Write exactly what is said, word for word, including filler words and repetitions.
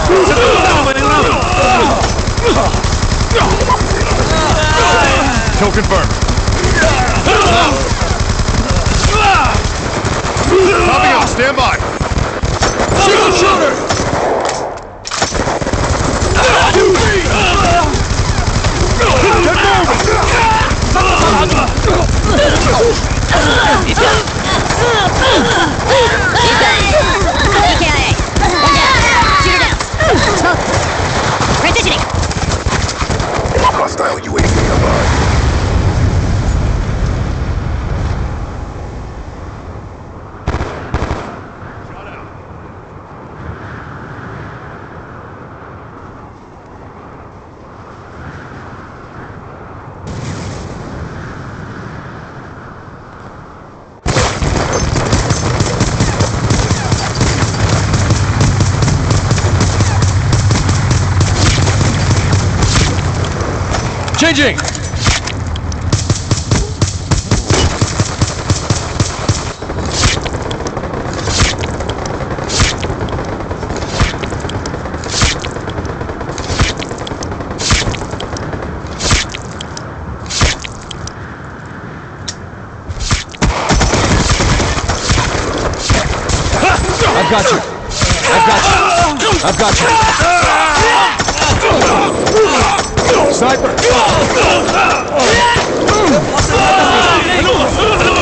Kill confirmed. Copy on, stand by. Shield shooter! He's got it. He's got it. E K I A. One down. Shooter down. Smoke. Transitioning. Hostile U A V above. Changing! I've got you. I've got you. I've got you. Sniper!